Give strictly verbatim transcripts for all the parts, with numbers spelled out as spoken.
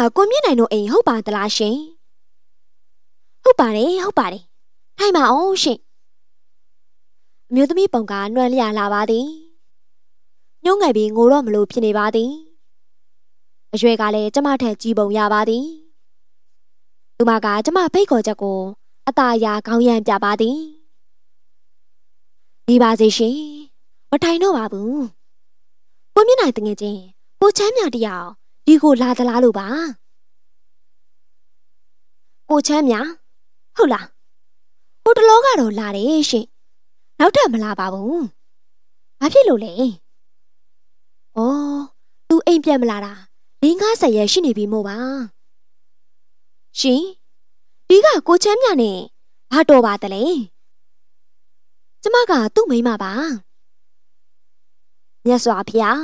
ကိုမြင့်နိုင်တို့အိမ်ဟုတ်ပါသလားရှင်ဟုတ်ပါတယ်ဟုတ်ပါတယ်ထိုင်ပါအောင်ရှင်အမျိုးသမီးပုံကနှွမ်းလျာလာပါသည်ညှိုးငယ်ပြီးငိုတော့မလို့ဖြစ်နေပါသည်အရွယ်ကလည်းကျမထက်ကြီးပုံရပါသည်သူမကကျမဖိတ်ခေါ်ချက်ကိုအသာအရာခေါင်းရမ်းပြပါသည်နေပါစေရှင်မထိုင်တော့ပါဘူးကိုမြင့်နိုင်တငယ်ချင်းကိုချမ်းမြတယောက်ဒီကိုလာသလားလို့ပါကိုချမ်းမြဟုတ်လားဟိုတလောကတော့လာတယ်ရှင်နောက်ထပ်မလာပါဘူးဘာဖြစ်လို့လဲဩသူအိမ်ပြန်မလာတာလေးငါးဆယ်ရက်ရှိနေပြီမို့ပါရှင်ဒီကကိုချမ်းမြနဲ့ဘာတော်ပါတလဲကျမကသူ့မိန်းမပါမြတ်စွာဘုရား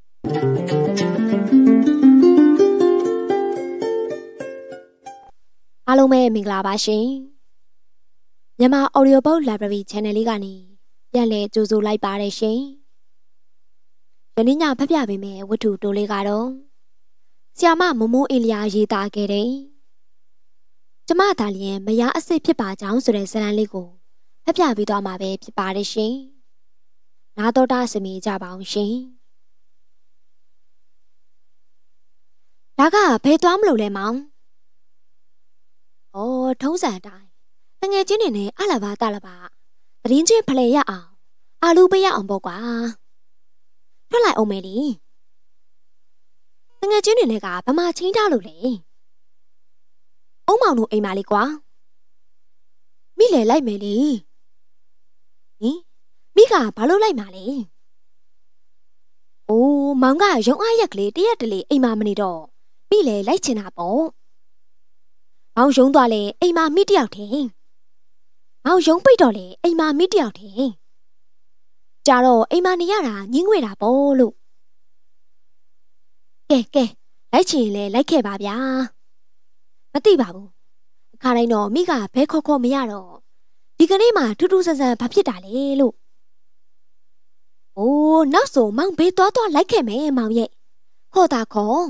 အားလုံးပဲမင်္ဂလာပါရှင်မြန်မာ Audiobook Library Channel လေးကနေပြန်လည်ကြိုဆိုလိုက်ပါတယ်ရှင်ယနေ့ညဖတ်ပြပေးမယ့်ဝတ္ထုတိုးလေးကတော့ဆရာမမမိုးအင်းလျာရေးသားခဲ့တဲ့ကျမသာလျင်မယားအစစ်ဖြစ်ပါကြောင်းဆိုတဲ့ဇာတ်လမ်းလေးကိုဖတ်ပြပေးသွားမှာပဲဖြစ်ပါတယ်ရှင်နားတော်တာစမီကြပါအောင်ရှင်ဒါကဘယ်သွားမလို့လဲမောင်ဩထုံးစံအတိုင်းတငယ်ချင်းတွေနဲ့အလာပါတလာပါသတင်းချင်းဖလှယ်ရအောင်အာလူပေးရအောင်ပေါ့ကွာထွက်လိုက်အောင်မေလီတငယ်ချင်းတွေနဲ့ကဗမာချင်းထားလို့လေအုံးမောင်တို့အိမ်မလေးကွာမိလေလိုက်မယ်လေဟင်မိကဘာလို့လိုက်မှာလဲအိုးမောင်ကရုံအားရက်ကလေးတရက်တလေအိမ်မမနေတော့မိလေလိုက်ချင်တာပေါ့မောင်ရုံသွားလေအိမ်မမိတယောက်ထင်မောင်ရုံပိတ်တော့လေအိမ်မမိတယောက်ထင်ကြတော့အိမ်မနေရတာညင်းငွေတာပေါ့လို့ကဲကဲလိုက်ချင်လေလိုက်ခဲ့ပါဗျာမသိပါဘူးအခါတိုင်းတော့မိကဘဲခေါ်ခေါ်မရတော့ဒီကနေ့မှထူးထူးဆန်းဆန်းဘာဖြစ်တာလဲလို့အိုးနောက်ဆိုမောင်ဘေးသွားသွားလိုက်ခဲ့မယ်မောင်ရဲ့ခေါ်တာခေါ်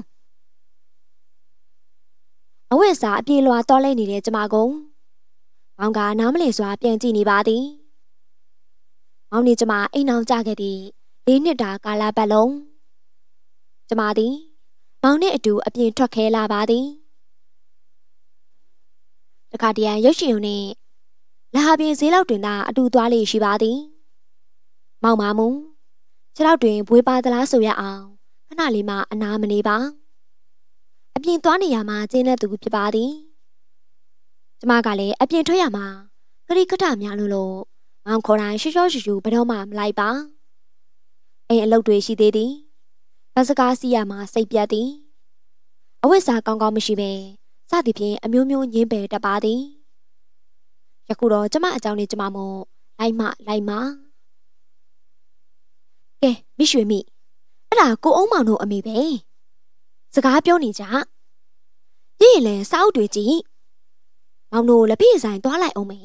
အဝတ်စားအပြေလွာတော်လဲနေတဲ့ကျမကုန်းမောင်ကနားမလည်စွာပြန်ကြည့်နေပါသည်မောင်နဲ့ကျမအိမ်အောင်ကြခဲ့သည့်လေးနှစ်တာကာလပတ်လုံးကျမသည်မောင်နဲ့အတူအပြင်ထွက်ခဲလာပါသည်တခါတရံရုပ်ရှင်ုံနဲ့လဟာပြင်ဈေးလောက်တွင်သာအတူသွားလေရှိပါသည်မောင်မမူခြေထောက်တွင်ဘွေးပါသလားဆိုရအောင်ခဏလေးမှအနာမနေပါအပြင်သွားနေရမှာကျင်းတဲ့သူဖြစ်ပါသည်ကျမကလည်းအပြင်ထွက်ရမှာခရီးခထများလို့လို့မောင်ခေါ်တိုင်းရှော့ရှော့ရှူရှူဘယ်တော့မှမလိုက်ပါအိမ်အလုပ်တွေရှိသေးသည်ဘတ်စကားစီးရမှာစိတ်ပြတ်သည်အဝတ်စားကောင်းကောင်းမရှိပဲစသည်ဖြင့်အမျိုးမျိုးညင်းပယ်တတ်ပါသည်ယခုတော့ကျမအကြောင်းနဲ့ကျမမို့လိုက်မှလိုက်မှကဲမိရွှေမိအဲ့ဒါကိုအုံးမောင်တို့အမိပဲစကားပြောနေကြရည်ရင်လဲစောက်တွေကြည့်မောင်တို့လက်ပြည့်ဆိုင်သွားလိုက်အောင်မေ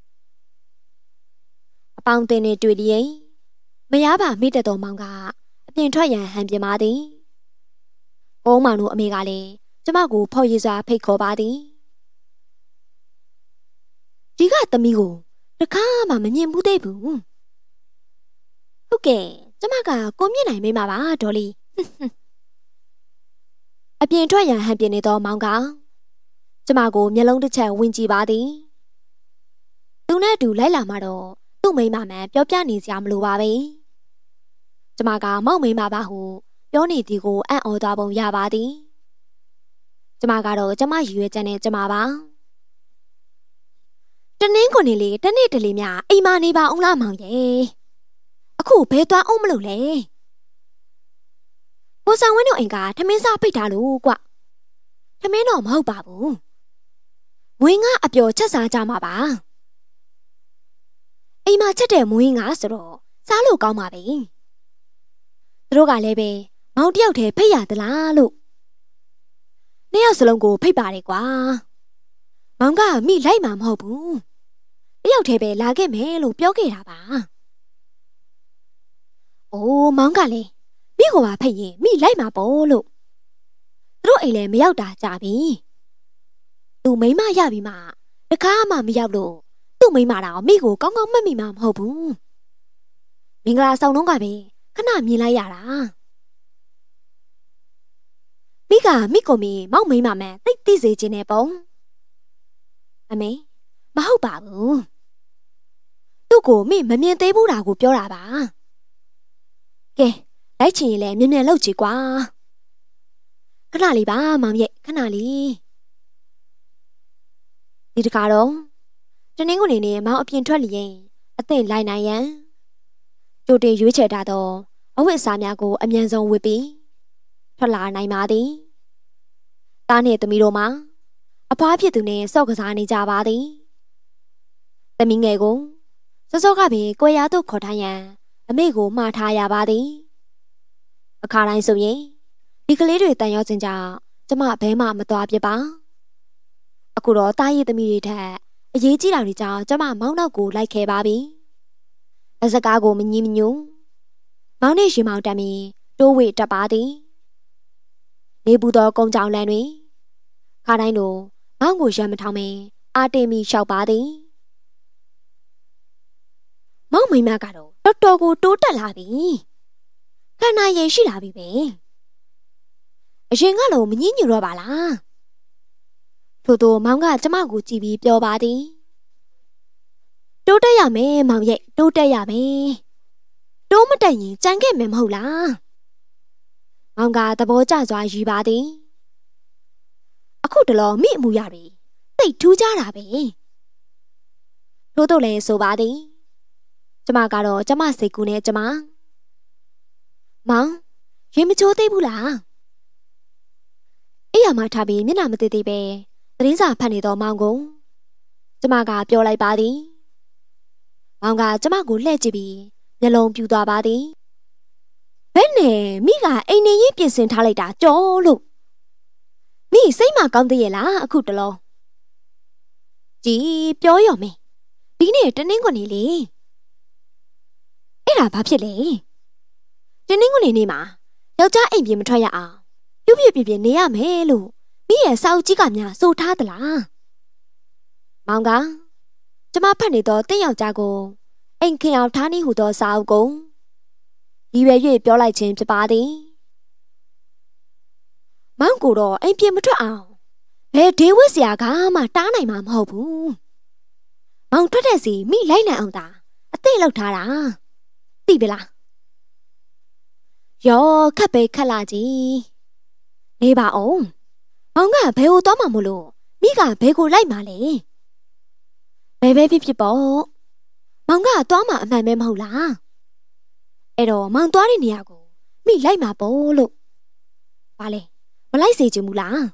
အပေါင်းတင်နေတွေ့လျင်မရပါမိတဲ့တော်မောင်ကအပြင်ထွက်ရန်ဟန်ပြပါသည်ကိုအုံးမောင်တို့အမိကလည်းကျမကိုဖော်ရည်စွာဖိတ်ခေါ်ပါသည်ဒီကသမီးကိုတခါမှမမြင်ဘူးသေးဘူးဟုတ်ကဲ့ကျမကကိုမြင့်နိုင်မိမှာပါဒေါ်လေးအပြင်ထွက်ရန်ဟန်ပြနေသောမောင်ကကျမကိုမျက်လုံးတစ်ချက်ဝင်ကြည့်ပါသည်သူနဲ့အတူလိုက်လာမှတော့သူ့မိန်းမမှန်ပြောပြနေစရာမလိုပါပဲကျမကမောက်မိန်းမပါဟုပြောနေသည်ကိုအံ့ဩသွားပုံရပါသည်ကျမကတော့ကျမရည်ရွယ်ချက်နဲ့ကျမပါတနင်းကိုနေလေတနေ့တလေမြအိမ်မနေပါအောင်လားမောင်ရဲ့အခုဘဲသွားအောင်မလို့လဲကိုဆောင်ဝင်းတို့အိမ်ကထမင်းစားပိတ်ထားလို့ကွထမင်းတော့မဟုတ်ပါဘူးမွေးငါအပျော်ချက်စားကြမှာပါအိမ်မှာချက်တဲ့မွေးငါဆိုတော့စားလို့ကောင်းပါပဲသူတို့ကလည်းပဲမောင်တယောက်တည်းဖိတ်ရသလားလို့နှစ်ယောက်စလုံးကိုဖိတ်ပါတယ်ကွာမောင်ကမိလိုက်မှာမဟုတ်ဘူးတယောက်တည်းပဲလာခဲ့မယ်လို့ပြောခဲ့တာပါအိုးမောင်ကလည်းမိကိုပါဖိတ်ရင်မိလိုက်မှာပေါ့လို့သူတို့အိမ်လည်းမရောက်တာကြာပြီသူမိမရပြီမှတခါမှမရောက်လို့သူ့မိမတော့မိကိုကောင်းကောင်းမှတ်မိမှာမဟုတ်ဘူးမင်္ဂလာဆောင်တော့ကပဲခဏမြင်လိုက်ရတာမိကမိကိုမီမောက်မိမမှန်သိသိစေခြင်းနဲ့ပုံအမေမဟုတ်ပါဘူးသူ့ကိုမိမမြင်သေးဘူးတာကိုပြောတာပါကဲလိုက်ချင်ရင်လည်းမြင်မြင်လုပ်ကြည့်ကွာခဏလေးပါမောင်ရဲ့ခဏလေးဒီတခါတော့တနင်္ဂနွေနေ့မောင်အပြင်ထွက်လျင်အသင့်လိုက်နိုင်ရန်ကြိုတင်ရွေးချယ်ထားသောအဝတ်အစားများကိုအမြန်ဆုံးဝတ်ပြီးထွက်လာနိုင်ပါသည်တားနှင့်သမီးတို့မှာအဖွားဖြစ်သူနှင့်ဆော့ကစားနေကြပါသည်သမီးငယ်ကိုစောစောကပင်ကိုရသို့ခေါ်ထားရန်အမေကိုမှားထားရပါသည်အခါတိုင်းဆိုရင်ဒီကလေးတွေတန်ရောက်ခြင်းကြောင့်ကျမဘဲမှမသွားပြပါအခုတော့တားရည်သမီးတွေထက်အရေးကြီးတာတွေကြောင့်ကျမမောင်းနောက်ကိုလိုက်ခဲ့ပါပြီအစကားကိုမငြင်းမညူမောင်းနေရှင်မောင်းတက်ပြီးတိုးဝေတက်ပါသည်နေပူသောကုန်းကြောင်လမ်းတွင်ခါတိုင်းလိုမောင်းကိုရမ်းမထောင်မင်းအာတေမီလျှောက်ပါသည်မောင်းမိမကတော့တော်တော်ကိုတိုးတက်လာပြီခန္ဓာရည်ရှိလာပြီပဲအရင်ကလိုမငြင်းညူတော့ပါလားထို့သောမောင်ကကျမကိုကြည့်ပြီးပြောပါသည်တိုးတက်ရမယ်မောင်ရဲ့တိုးတက်ရမယ်တိုးမတက်ရင်ကြံခဲ့မယ်မဟုတ်လားမောင်ကသဘောကျစွာယူပါသည်အခုတလောမိအမှုရပြီသိထူးကြတာပဲထို့တော့လည်းဆိုပါသည်ကျမကတော့ကျမစိတ်ကူးနဲ့ကျမမောင်ရင်မချိုးသေးဘူးလားအဲ့ရမှာထားပြီးမျက်နှာမသေးသေးပဲသတင်းစာဖတ်နေတော့မောင်ကိုကျမကပြောလိုက်ပါသည်မောင်ကကျမကိုလှည့်ကြည့်ပြီးမျက်လုံးပြူသွားပါသည်ဘယ်နဲ့မိကအိမ်နေရင်ပြင်ဆင်ထားလိုက်တာကြောလို့မိစိတ်မကောင်းသေးရဲ့လားအခုတလုံးကြည်ပြောရော်မေဒီနေ့တနင်္ဂနွေနေ့လေအဲ့ဒါဘာဖြစ်လဲတနင်္ဂနွေနေ့မှာယောက်ျားအိမ်ပြင်မထွက်ရအောင်ပြုတ်ပြပြပြနေရမယ်လို့မိရဲ့စာအုပ်ကြီးကများဆိုထားသလားမောင်ကကျမဖတ်နေတော့တင့်ယောက်ျားကိုအိမ်ခင်အောင်ထားနေဟူသောစာအုပ်ကိုရည်ရွယ်၍ပြောလိုက်ခြင်းဖြစ်ပါသည်မောင်ကိုတော့အိမ်ပြင်မထွက်အောင်ဘယ်ဒေဝစ်ဆရာကမှတားနိုင်မှာမဟုတ်ဘူးမောင်ထွက်တဲ့စီမိလိုက်နိုင်အောင်သာအသိလောက်ထားတာသိပြီလားယောခက်ပဲခက်လာကြီးနေပါအောင်မောင်ကဘယ်ကိုသွားမှာမို့လို့မိကဘယ်ကိုလိုက်မှာလဲဘယ်ပဲဖြစ်ဖြစ်ပေါ့မောင်ကသွားမှာအမှန်ပဲမဟုတ်လားအဲ့တော့မောင်သွားတဲ့နေရာကိုမိလိုက်မှာပေါ့လို့ဘာလဲမလိုက်စေချင်ဘူးလား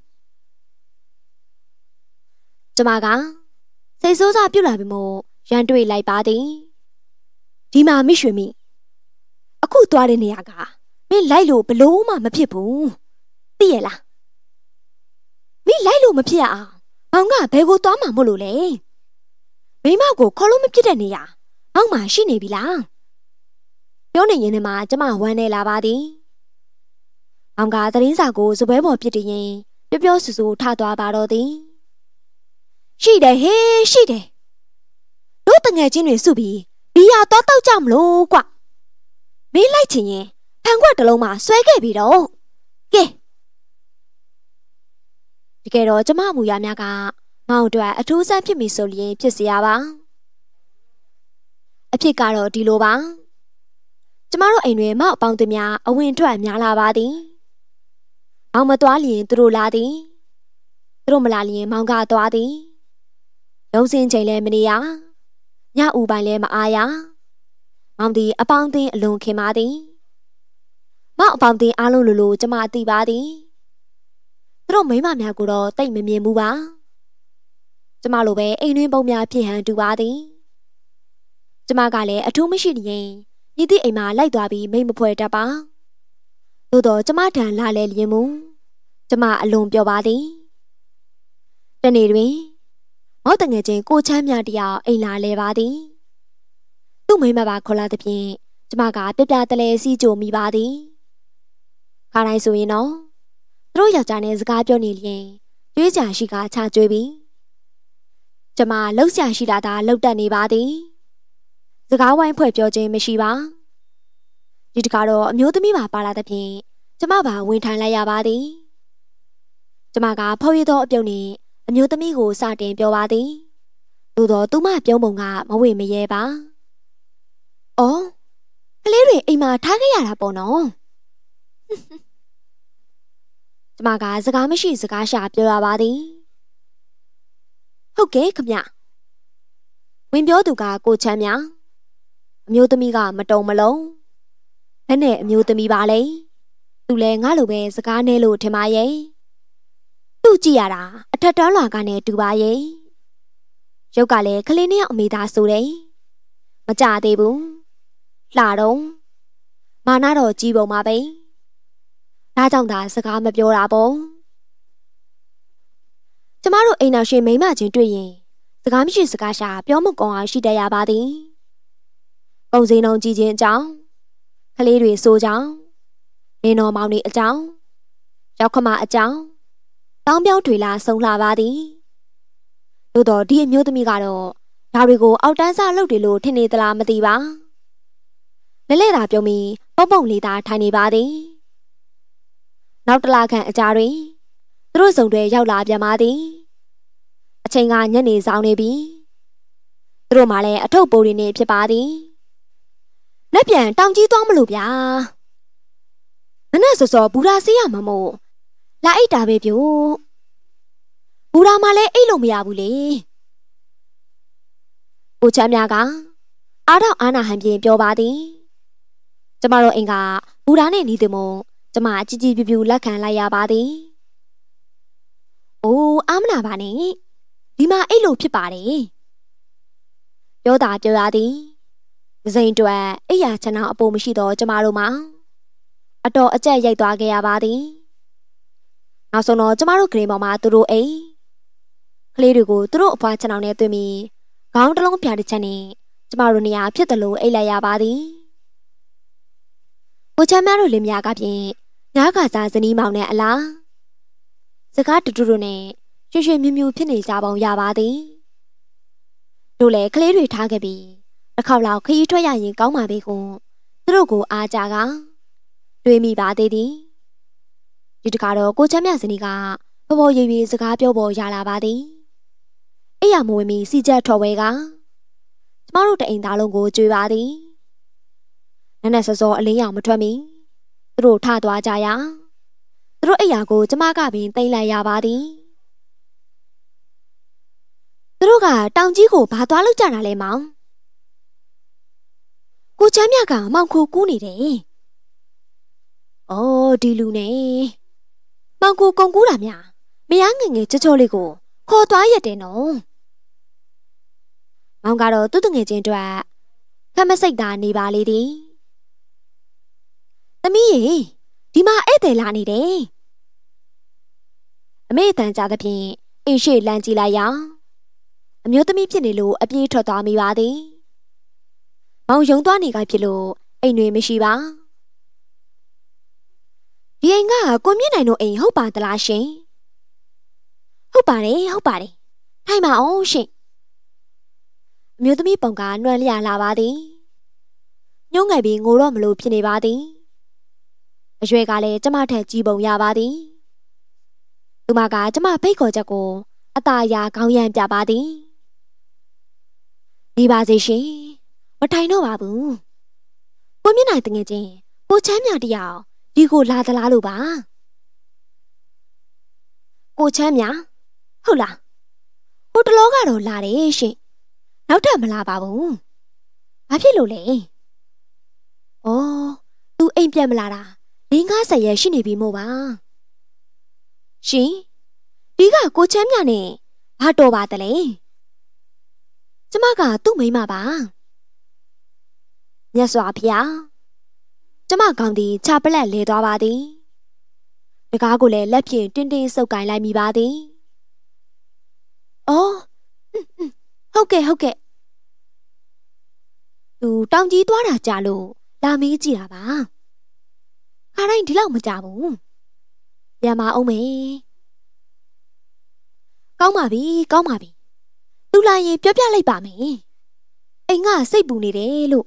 ကျမကစိတ်ဆိုးစားပြုတ်လာပြီမို့ရန်တွေ့လိုက်ပါသည်ဒီမှာမိရွှေမိအခုသွားတဲ့နေရာကမင်းလိုက်လို့ဘလို့မှမဖြစ်ဘူးသိရလားမိလိုက်လို့မဖြစ်ရအောင်မောင်ကဘယ်ကိုသွားမှာမို့လို့လဲမိမကိုခေါ်လို့မဖြစ်တဲ့နေရာမောင်မှရှိနေပြီလားပြောနေရင်လည်းမှကျမဝမ်းနေလာပါသည်မောင်ကသတင်းစာကိုစပွဲပေါ်ပြစ်တည်ရင်ပြောပြောဆူဆူထသွားပါတော့သည်ရှိတယ်ဟေးရှိတယ်တို့တငယ်ချင်းတွေစုပြီးဘီယာတော့တောက်ကြမလို့ကွမင်းလိုက်ချင်ရင်ဖန်ခွက်တစ်လုံးမှဆွဲခဲ့ပြီတော့ကဲတကယ်တော့ကျမမူရများကမောင်တို့အထူးဆန်းဖြစ်မိဆိုရင်ဖြစ်စီရပါအဖြစ်ကတော့ဒီလိုပါကျမတို့အိမ်တွေမောက်အပေါင်းသူများအဝင်ထွက်များလာပါသည်မောင်မသွားလျင်သူတို့လာသည်သူတို့မလာလျင်မောင်ကသွားသည်ရုံးစင်းချိန်လည်းမနေရညဥပိုင်းလည်းမအားရမောင်သည်အပေါင်းအသင်းအလွန်ခင်ပါသည်မောင်အပေါင်းအသင်းအားလုံးလိုလိုကျမသိပါသည်သူတို့မိန်းမများကိုတော့တိတ်မမြင်ဘူးပါကျမလိုပဲအိမ်တွင်းပုံများဖြစ်ဟန်တူပါသည်ကျမကလည်းအထူးမရှိရင်ညီသည့်အိမ်မှာလိုက်သွားပြီးမိတ်မဖွဲ့တတ်ပါသို့တော့ကျမထံလာလဲလျင်မူကျမအလွန်ပြောပါသည်တနေ့တွင်မောက်တငယ်ချင်းကိုချမ်းမြတယောက်အိမ်လာလဲပါသည်သူ့မိမပါခေါ်လာသဖြင့်ကျမကပြပြတလဲစီးကြိုမိပါသည်ခါတိုင်းဆိုရင်တော့တို့ယောက်ျားနဲ့စကားပြောနေရင်ကြွေးကြရှိကချကြွေးပြီးကျမလှုပ်ရှားရှိလာတာလှုပ်တက်နေပါသည်စကားဝိုင်းဖွဲ့ပြောခြင်းမရှိပါဒီတခါတော့အမျိုးသမီးပါပါလာတဲ့ဖြင့်ကျမပါဝင်ထိုင်လိုက်ရပါသည်ကျမကဖောက်ရသောအပြုံနဲ့အမျိုးသမီးကိုစတင်ပြောပါသည်သို့တော့သူမပြုံးပုံကမဝေမရဲပါ။အော်ကလေးတွေအိမ်မှာထားခဲ့ရတာပေါ့နော်။ကျမကစကားမရှိစကားရှာပြောရပါသည်။ဟုတ်ကဲ့ခမ။ဝင်ပြောသူကကိုချမ်းမြအမျိုးသမီးကမတုံမလုံး။ဘယ်နဲ့အမျိုးသမီးပါလဲ။သူလည်းငါလိုပဲစကားနဲလို့ထင်ပါရဲ့။သူ့ကြည့်ရတာအထက်တန်းလွာကနဲ့တူပါရဲ့။ရုပ်ကလည်းကလေးနှစ်ယောက်အမေသားဆိုတယ်။မကြသေးဘူး။လှတော့မာနတော့ကြီးပုံပါပဲ။ဒါကြောင့်သာစကားမပြောတာပေါ့။ကျမတို့အိမ်နောက်ရှင်မိမချင်းတွေ့ရင်စကားမရှိစကားရှာပြောမကောင်းအောင်ရှိတတ်ရပါသည်။ပုံစံလုံးကြည့်ခြင်းအကြောင်းကလေးတွေဆိုကြောင်းလင်းတော်မောင်တွေအကြောင်းရောက်ခမအကြောင်းတောင်းပြောင်းထွေလာဆုံလာပါသည်။သို့တော့ဒီအမျိုးသမီးကတော့ဒါတွေကိုအောက်တန်းစားလုပ်တယ်လို့ထင်နေသလားမသိပါလဲလဲတာပြုံးပြီးပုံပုံလေးသာထိုင်နေပါသည်နောက်တလားခန့်အကြာတွင်သူတို့စုံတွေရောက်လာပြန်ပါသည်အချိန်ကညနေဆောင်နေပြီသူတို့မှလည်းအထုပ်ပိုးတွေနေဖြစ်ပါသည်လက်ပြန်တောင်ကြီးသွားမလို့ဗျာမနဲ့စောစောဘူရာစီးရမှာမို့လာအိတ်တာပဲပြုတ်ဘူရာမှလည်းအိတ်လို့မရဘူးလေကိုချမ်းမြကအားတော့အာနာဟန်ပြင်ပြောပါသည်ကျမတို့အိမ်ကဘူရာနဲ့နီးတယ်မို့ကျမအကြည့်ကြည့်ပြူပြူလက်ခံလိုက်ရပါသည်အိုးအားမနာပါနဲ့ဒီမှာအိတ်လို့ဖြစ်ပါတယ်ပြောတာပြောရသည်ဒဇိန်တွက်အိယာချန်အောင်အပေါ်မရှိတော့ကျမတို့မှာအတော်အကျက်ရိုက်သွားခဲ့ရပါသည်နောက်ဆုံးတော့ကျမတို့ဂရင်ပေါ်မှာသူတို့အိမ်ကလေးတွေကိုသူတို့အဖွားချန်အောင်နဲ့တွေ့ပြီးခေါင်းတစ်လုံးပြတစ်ချက်နဲ့ကျမတို့နေရာဖြစ်တယ်လို့အိတ်လိုက်ရပါသည်ကိုချမ်းမတို့လင်မယားကဖြင့်ညားခါစားဇနီးမောင်နဲ့အလားစကားတူတူနဲ့ရွှေရွှေမြူးမြူးဖြစ်နေကြပုံရပါသည်တို့လည်းကလေးတွေထားခဲ့ပြီးတစ်ခေါက်လောက်ခရီးထွက်ရရင်ကောင်းပါပဲကိုသူတို့ကိုအားကြကတွေးမိပါသေးသည်ဒီတခါတော့ကိုချမ်းမြဇနီးကပေါ်ပေါ်ရွေရွေစကားပြောပေါ်ရလာပါသည်အဲ့ရမဝင်မီစီချက်ထော်ဝဲကကျမတို့တအိမ်သားလုံးကိုကြွေးပါသည်နက်နက်စောစောအလင်းရောင်မထွက်မီသူတို့ထသွားကြရသူတို့အိယာကိုကျမကပင်တိမ့်လိုက်ရပါသည်သူတို့ကတောင်ကြီးကိုဘာသွားလောက်ကြတာလဲမောင်ကိုချမ်းမြကမောင်ခိုကူးနေတယ်အော်ဒီလူနဲ့မောင်ကိုကုံကူးတာများမရငငယ်ချောချောလေးကိုခေါ်သွားရတယ်နော်မောင်ကတော့သူ့တငယ်ချင်းတို့ခက်မစိတ်သာနေပါလေသည်သမီးရေဒီမှာဧည့်သည်လာနေတယ်အမေတန်ကြသဖြင့်အိမ်ရှိလမ်းကြည့်လိုက်ရအမျိုးသမီးဖြစ်နေလို့အပြေးထွက်သွားမိပါသည်မောင်ယုံသွားနေကြဖြစ်လို့အိမ်တွေမရှိပါဒီအိမ်ကကိုမြင့်နိုင်တို့အိမ်ဟုတ်ပါသလားရှင်ဟုတ်ပါတယ်ဟုတ်ပါတယ်ထိုင်ပါအောင်ရှင်အမျိုးသမီးပုံကနှွမ်းလျာလာပါသည်ညှိုးငယ်ပြီးငိုတော့မလို့ဖြစ်နေပါသည်အရွယ်ကလည်းကျမထက်ကြီးပုံရပါသည်သူမကကျမဖိတ်ခေါ်ချက်ကိုအตาအရာခေါင်းရမ်းပြပါသည်နေပါစေရှင်မထိုင်တော့ပါဘူးကိုမြင့်နိုင်တငယ်ချင်းကိုချမ်းမြတယောက်ဒီကိုလာသလားလို့ပါကိုချမ်းမြဟုတ်လားဟိုတလောကတော့လာတယ်ရှင်နောက်ထပ်မလာပါဘူးဘာဖြစ်လို့လဲဩသူအိမ်ပြန်မလာတာလေးငါးဆယ်ရက်ရှိနေပြီမို့ပါရှင်ဒီကကိုချမ်းမြနဲ့ဘာတော်ပါတလဲကျမကသူ့မိန်းမပါမြတ်စွာဘုရားကျမကောင်းသည်ခြာပလက်လဲသွားပါသည်တကားကိုလည်းလက်ဖြင့်တင်းတင်းဆုပ်ကိုင်လိုက်မိပါသည်အော်ဟုတ်ကဲ့ဟုတ်ကဲ့သူတောင်ကြီးသွားတာကြာလို့လာမေးကြည့်တာပါခါတိုင်းဒီလောက်မကြဘူးပြန်မအောင်မယ်ကောင်းပါပြီကောင်းပါပြီသူလာရင်ပြောပြလိုက်ပါမယ်အိမ်ကစိတ်ပူနေတယ်လို့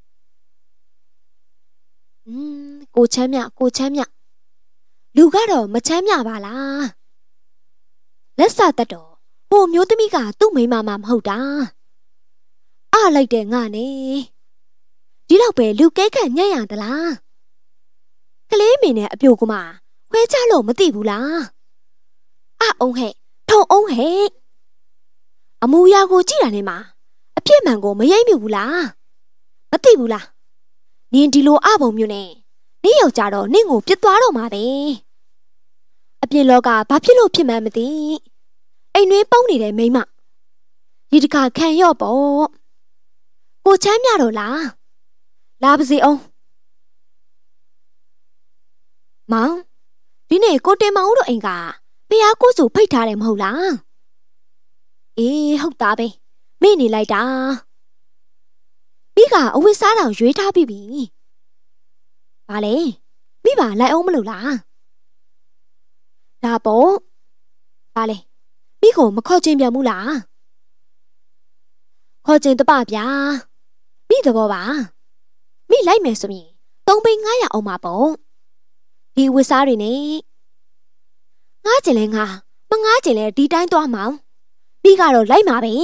อืมကိုချမ်းမြကိုချမ်းမြလူကတော့မချမ်းမြပါလားလက်စတတ်တော့ဟိုမျိုးသမီးကသူ့မိန်းမမှမဟုတ်တာအားလိုက်တဲ့ငါနဲ့ဒီလောက်ပဲလူကဲခန့်ညံ့ရသလားကလေးမင်းနဲ့အပြိုကမခွဲချလို့မသိဘူးလားအအောင်ဟဲ့ထုံအောင်ဟဲ့အမူအရာကိုကြည့်တာနဲ့မှအပြစ်မှန်ကိုမရိပ်မြူဘူးလားမသိဘူးလားနင်ဒီလိုအပုံမျိုးနဲ့နင့်ယောက်ျားတော့နင့်ကိုပြစ်သွားတော့မှာပဲအပြင်လောကဘာဖြစ်လို့ဖြစ်မှန်းမသိအိမ်တွင်းပုံနေတဲ့မိန်းမဒီတခါခံရော့ပေါ့ကိုချမ်းမြတော့လားလာပါစေအောင်မောင်ဒီနေ့ကိုတင်မောင်တို့အိမ်ကဖျားကိုစုဖိတ်ထားတယ်မဟုတ်လားအေးဟုတ်သားပဲမေ့နေလိုက်တာမိကအဝတ်စားတောင်ရွေးထားပြီးပြီဘာလဲမိပါလိုက်အောင်မလို့လားဒါပေါ့ဘာလဲမိကိုမခေါ်ချင်းပြန်ဘူးလားခေါ်ချင်းတပဗျာမိသဘောပါမိလိုက်မယ်ဆိုရင်သုံးပိန်းငါးရာအောင်မှာပေါ့ဒီဝတ်စားတွေနဲ့ငားကျင်လဲငါမငားကျင်လဲဒီတိုင်းသွားမောင်မိကတော့လိုက်မှာပဲ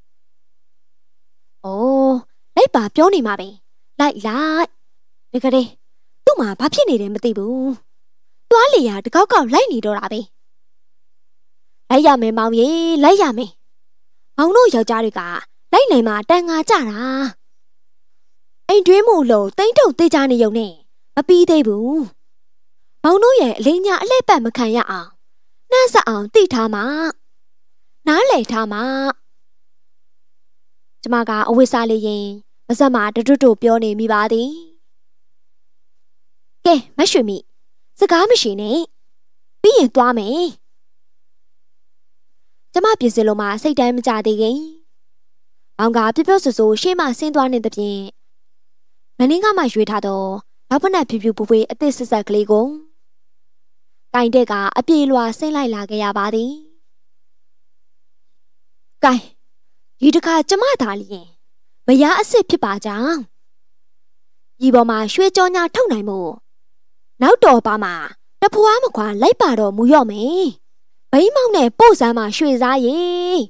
အိုးလိုက်ပါပြောနေမှာပဲလိုက်လိုက်ဒီကလေးသူ့မှာဘာဖြစ်နေတယ်မသိဘူးသွားလေရတကောက်ကောက်လိုက်နေတော့တာပဲလိုက်ရမယ်မောင်ရေလိုက်ရမယ်မောင်တို့ယောက်ျားတွေကလိုက်နိုင်မှာတန်ငါကြတာအိမ်တွင်းမို့လို့တိမ့်ထုတ်သေးကြနေုံနဲ့မပြီးသေးဘူးမောင်တို့ရဲ့အလေးညာအလှည့်ပတ်မခံရအောင်နှမ်းဆက်အောင်တိထားမှာနားလည်ထားမှာကျမကအဝိစားလေးရင်မစက်မှာတတွတ်တို့ပြောနေမိပါသည်ကဲမရွှေမိစကားမရှိနဲ့ပြီးရင်သွားမယ်ကျမပြင်စင်လို့မှစိတ်တိုင်းမကြသေးခင်မောင်ကပြပြဆူဆူရှေ့မှဆင်းသွားနေသဖြင့်မင်းကမှရွေးထားတော့နောက်ဖက်နဲ့ဖြူဖြူပူပူအသစ်ဆက်ဆက်ကလေးကိုတိုင်တဲ့ကအပြေလွာဆင်းလိုက်လာခဲ့ရပါသည်ကဲဒီတခါကျမသာလျင်မရအစ်စ်ဖြစ်ပါကြောင်းဒီပေါ်မှာရွှေကြောညာထုတ်နိုင်မှုနောက်တော်ပါမှာတဖွားမခွာလိုက်ပါတော့မူရော့မယ်ဘိန်းမောင်နဲ့ပို့စမ်းမှာရွှေစားရေ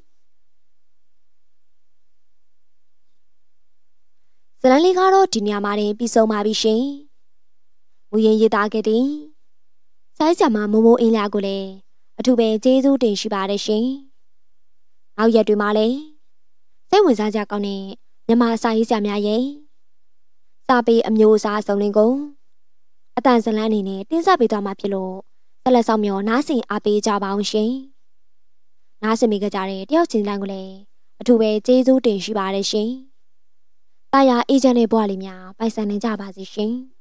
ဇလန်လေးကတော့ဒီနေရာမှာတင်ပြီးဆုံးပါပြီရှင်မူရင်ရေးသားခဲ့တဲ့ဆိုင်းဆရာမမိုးမိုးအင်းလာကိုလည်းအထူးပဲကျေးဇူးတင်ရှိပါတယ်ရှင်နောက်ရက်တွေမှာလည်းစိတ်ဝင်စားကြကောင်းတဲ့မြန်မာစာရေးဆရာများရဲ့စာပေအမျိုးအစားစုံလင်ကုန်အတန်ဇလန်းအနေနဲ့တင်ဆက်ပေးသွားမှာဖြစ်လို့ဆက်လက်ဆောင်မျိုးနားဆင်အားပေးကြပါအောင်ရှင်နားဆင်မိကြတဲ့တယောက်ချင်းတိုင်းကိုလည်းအထူးပဲကျေးဇူးတင်ရှိပါတယ်ရှင်တာယာအေဂျင့်ရဲ့ဘဝလေးများပိုင်ဆိုင်နိုင်ကြပါစေရှင်